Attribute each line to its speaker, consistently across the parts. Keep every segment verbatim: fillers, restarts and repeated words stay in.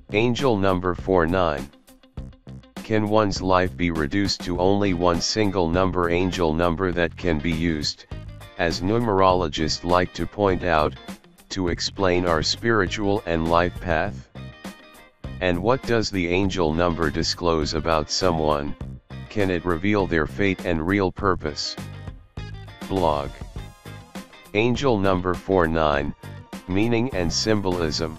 Speaker 1: Angel number forty-nine. Can one's life be reduced to only one single number angel number that can be used, as numerologists like to point out, to explain our spiritual and life path? And what does the angel number disclose about someone? Can it reveal their fate and real purpose? Blog. Angel number forty-nine, Meaning and Symbolism.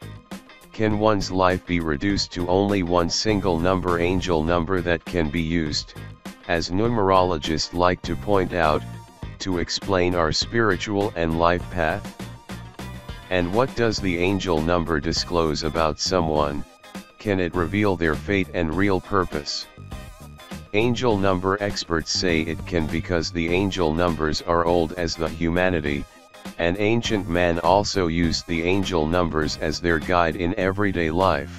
Speaker 1: Can one's life be reduced to only one single number angel number that can be used, as numerologists like to point out, to explain our spiritual and life path? And what does the angel number disclose about someone? Can it reveal their fate and real purpose? Angel number experts say it can because the angel numbers are old as the humanity, and ancient man also used the angel numbers as their guide in everyday life.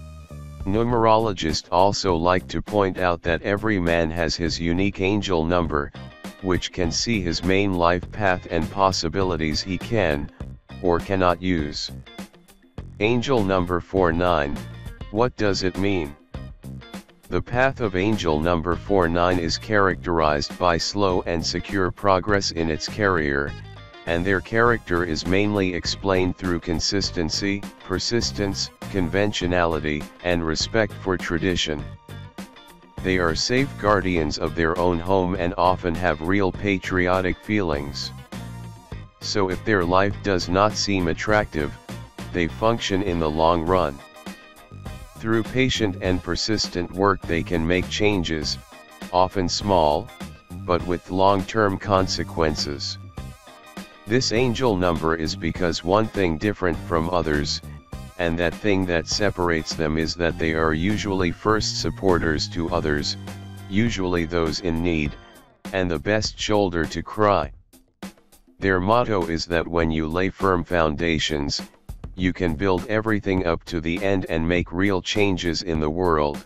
Speaker 1: Numerologists also like to point out that every man has his unique angel number, which can see his main life path and possibilities he can, or cannot use. Angel number forty-nine, what does it mean? The path of angel number forty-nine is characterized by slow and secure progress in its carrier, and their character is mainly explained through consistency, persistence, conventionality, and respect for tradition. They are safe guardians of their own home and often have real patriotic feelings. So if their life does not seem attractive, they function in the long run. Through patient and persistent work they can make changes, often small, but with long-term consequences. This angel number is because one thing different from others, and that thing that separates them is that they are usually first supporters to others, usually those in need, and the best shoulder to cry. Their motto is that when you lay firm foundations, you can build everything up to the end and make real changes in the world.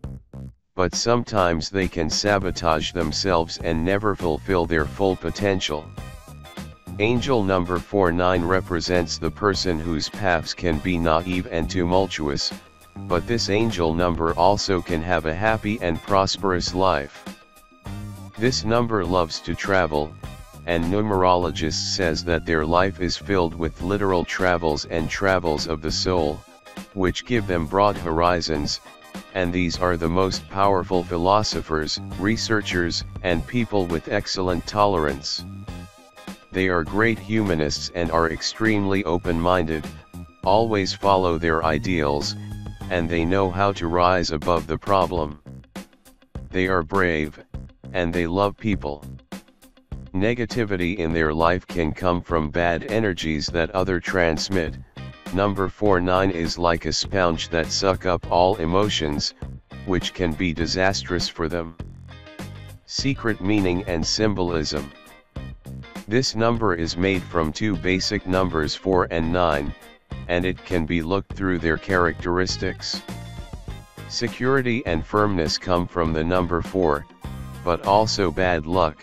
Speaker 1: But sometimes they can sabotage themselves and never fulfill their full potential. Angel number forty-nine represents the person whose paths can be naive and tumultuous, but this angel number also can have a happy and prosperous life. This number loves to travel, and numerologists says that their life is filled with literal travels and travels of the soul, which give them broad horizons, and these are the most powerful philosophers, researchers, and people with excellent tolerance. They are great humanists and are extremely open-minded, always follow their ideals, and they know how to rise above the problem. They are brave, and they love people. Negativity in their life can come from bad energies that others transmit. Number forty-nine is like a sponge that suck up all emotions, which can be disastrous for them. Secret meaning and symbolism. This number is made from two basic numbers four and nine, and it can be looked through their characteristics. Security and firmness come from the number four, but also bad luck.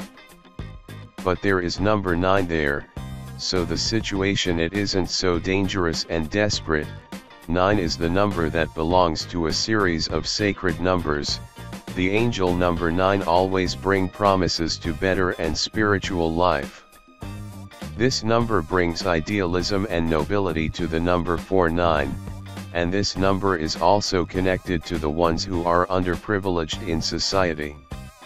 Speaker 1: But there is number nine there, so the situation it isn't so dangerous and desperate. nine is the number that belongs to a series of sacred numbers. The angel number nine always bring promises to better and spiritual life. This number brings idealism and nobility to the number forty-nine, and this number is also connected to the ones who are underprivileged in society.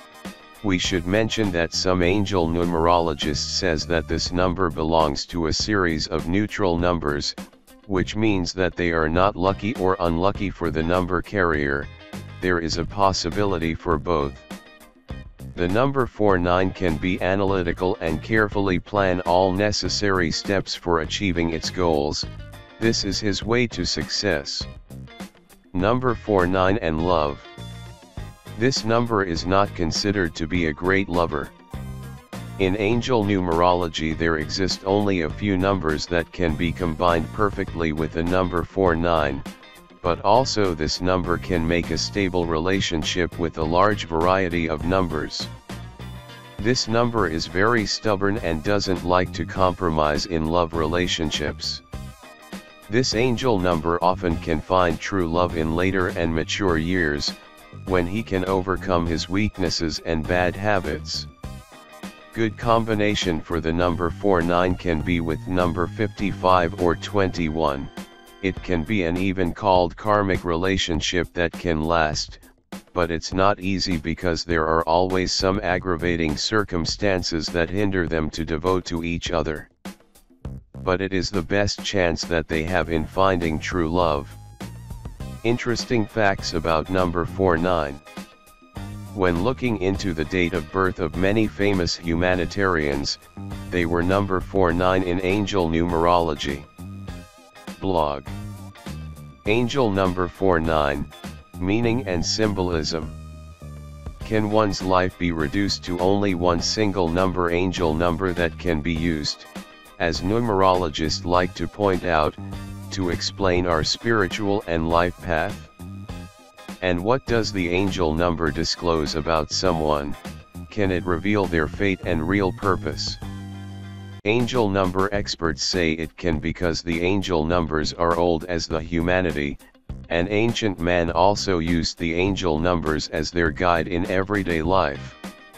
Speaker 1: We should mention that some angel numerologists says that this number belongs to a series of neutral numbers, which means that they are not lucky or unlucky for the number carrier. There is a possibility for both. The number forty-nine can be analytical and carefully plan all necessary steps for achieving its goals. This is his way to success. Number forty-nine and love. This number is not considered to be a great lover. In angel numerology there exist only a few numbers that can be combined perfectly with the number forty-nine, but also this number can make a stable relationship with a large variety of numbers. This number is very stubborn and doesn't like to compromise in love relationships. This angel number often can find true love in later and mature years, when he can overcome his weaknesses and bad habits. Good combination for the number forty-nine can be with number fifty-five or twenty-one. It can be an even called karmic relationship that can last, but it's not easy because there are always some aggravating circumstances that hinder them to devote to each other. But it is the best chance that they have in finding true love. Interesting facts about number forty-nine. When looking into the date of birth of many famous humanitarians, they were number forty-nine in angel numerology. Blog. Angel number forty-nine, meaning and symbolism. Can one's life be reduced to only one single number angel number that can be used, as numerologists like to point out, to explain our spiritual and life path? And what does the angel number disclose about someone? Can it reveal their fate and real purpose? Angel number experts say it can because the angel numbers are old as the humanity, and ancient man also used the angel numbers as their guide in everyday life.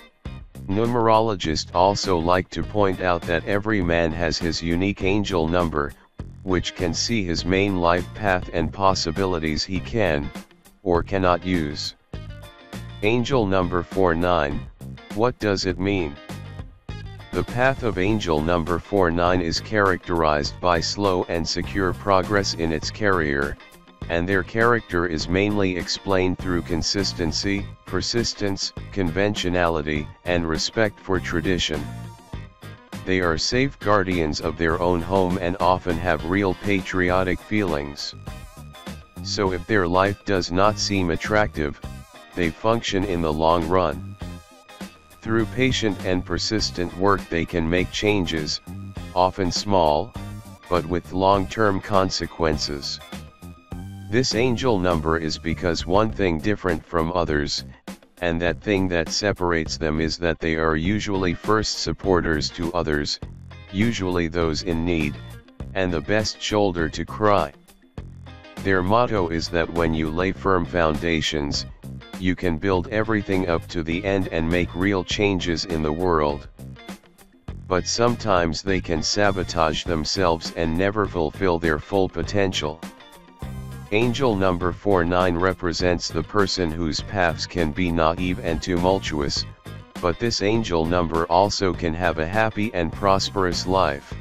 Speaker 1: Numerologists also like to point out that every man has his unique angel number, which can see his main life path and possibilities he can, or cannot use. Angel number forty-nine, what does it mean? The path of angel number forty-nine is characterized by slow and secure progress in its carrier, and their character is mainly explained through consistency, persistence, conventionality, and respect for tradition. They are safe guardians of their own home and often have real patriotic feelings. So if their life does not seem attractive, they function in the long run. Through patient and persistent work they can make changes, often small, but with long-term consequences. This angel number is because one thing different from others, and that thing that separates them is that they are usually first supporters to others, usually those in need, and the best shoulder to cry. Their motto is that when you lay firm foundations, you can build everything up to the end and make real changes in the world. But sometimes they can sabotage themselves and never fulfill their full potential. Angel number forty-nine represents the person whose paths can be naive and tumultuous, but this angel number also can have a happy and prosperous life.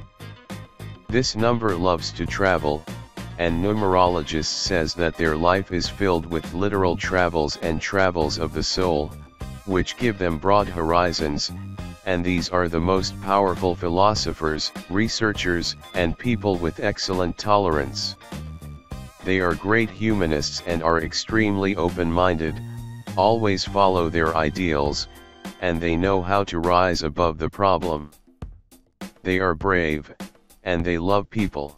Speaker 1: This number loves to travel, and numerologists says that their life is filled with literal travels and travels of the soul, which give them broad horizons, and these are the most powerful philosophers, researchers, and people with excellent tolerance. They are great humanists and are extremely open-minded, always follow their ideals, and they know how to rise above the problem. They are brave, and they love people.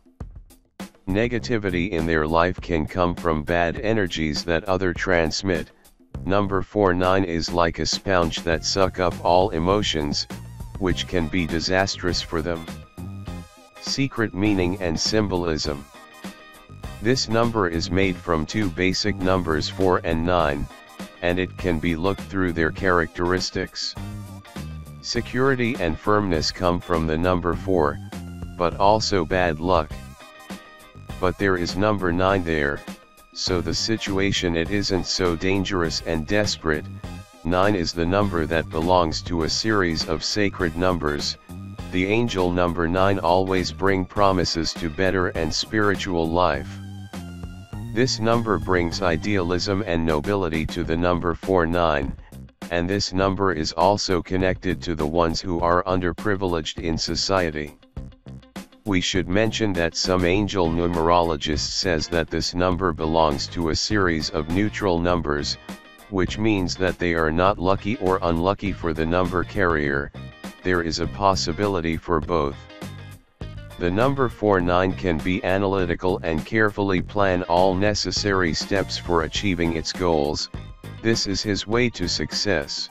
Speaker 1: Negativity in their life can come from bad energies that others transmit. Number forty-nine is like a sponge that sucks up all emotions, which can be disastrous for them. Secret meaning and symbolism. This number is made from two basic numbers four and nine, and it can be looked through their characteristics. Security and firmness come from the number four, but also bad luck. But there is number nine there, so the situation it isn't so dangerous and desperate. nine is the number that belongs to a series of sacred numbers. The angel number nine always bring promises to better and spiritual life. This number brings idealism and nobility to the number forty-nine, and this number is also connected to the ones who are underprivileged in society. We should mention that some angel numerologists says that this number belongs to a series of neutral numbers, which means that they are not lucky or unlucky for the number carrier. There is a possibility for both. The number forty-nine can be analytical and carefully plan all necessary steps for achieving its goals. This is his way to success.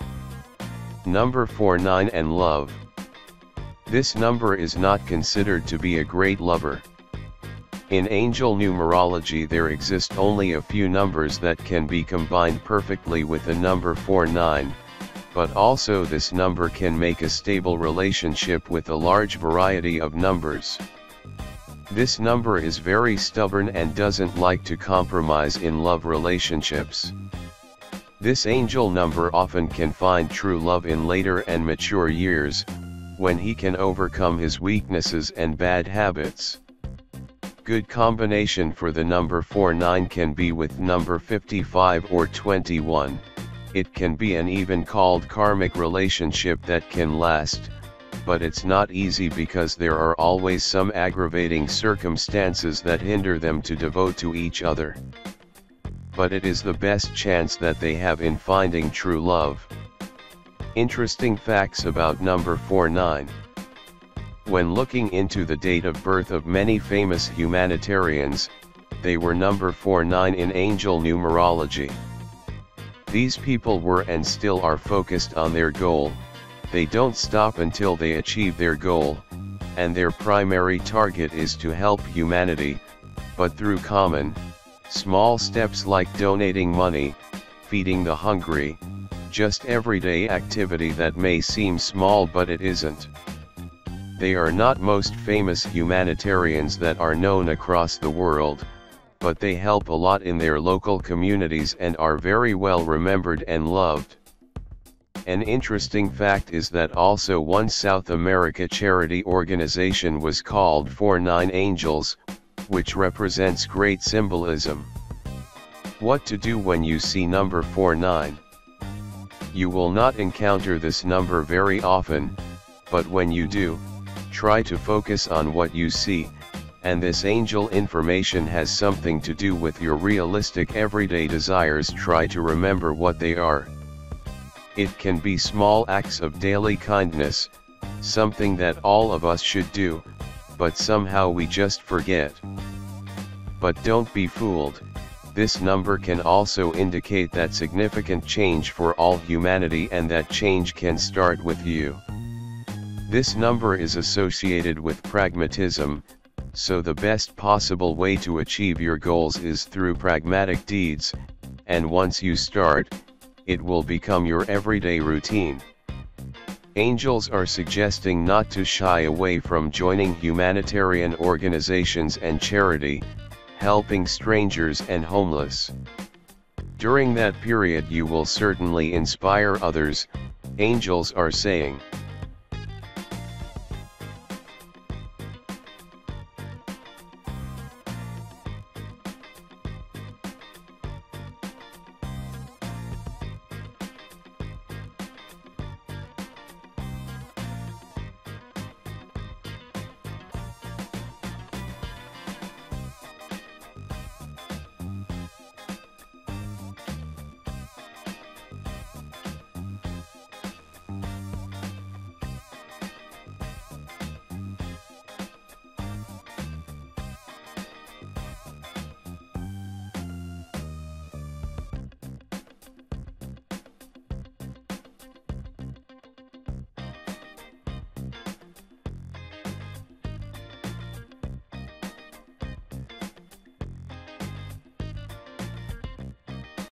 Speaker 1: Number forty-nine and love. This number is not considered to be a great lover. In angel numerology there exist only a few numbers that can be combined perfectly with the number forty-nine, but also this number can make a stable relationship with a large variety of numbers. This number is very stubborn and doesn't like to compromise in love relationships. This angel number often can find true love in later and mature years, when he can overcome his weaknesses and bad habits. Good combination for the number forty-nine can be with number fifty-five or twenty-one. It can be an even called karmic relationship that can last, but it's not easy because there are always some aggravating circumstances that hinder them to devote to each other. But it is the best chance that they have in finding true love. Interesting facts about number forty-nine. When looking into the date of birth of many famous humanitarians, they were number forty-nine in angel numerology. These people were and still are focused on their goal. They don't stop until they achieve their goal, and their primary target is to help humanity, but through common, small steps like donating money, feeding the hungry, just everyday activity that may seem small but it isn't. They are not most famous humanitarians that are known across the world, but they help a lot in their local communities and are very well remembered and loved. An interesting fact is that also one South America charity organization was called forty-nine Angels, which represents great symbolism. What to do when you see number forty-nine? You will not encounter this number very often, but when you do, try to focus on what you see, and this angel information has something to do with your realistic everyday desires. Try to remember what they are. It can be small acts of daily kindness, something that all of us should do, but somehow we just forget. But don't be fooled, this number can also indicate that significant change for all humanity, and that change can start with you. This number is associated with pragmatism, so the best possible way to achieve your goals is through pragmatic deeds, and once you start, it will become your everyday routine. Angels are suggesting not to shy away from joining humanitarian organizations and charity, helping strangers and homeless. During that period you will certainly inspire others, angels are saying.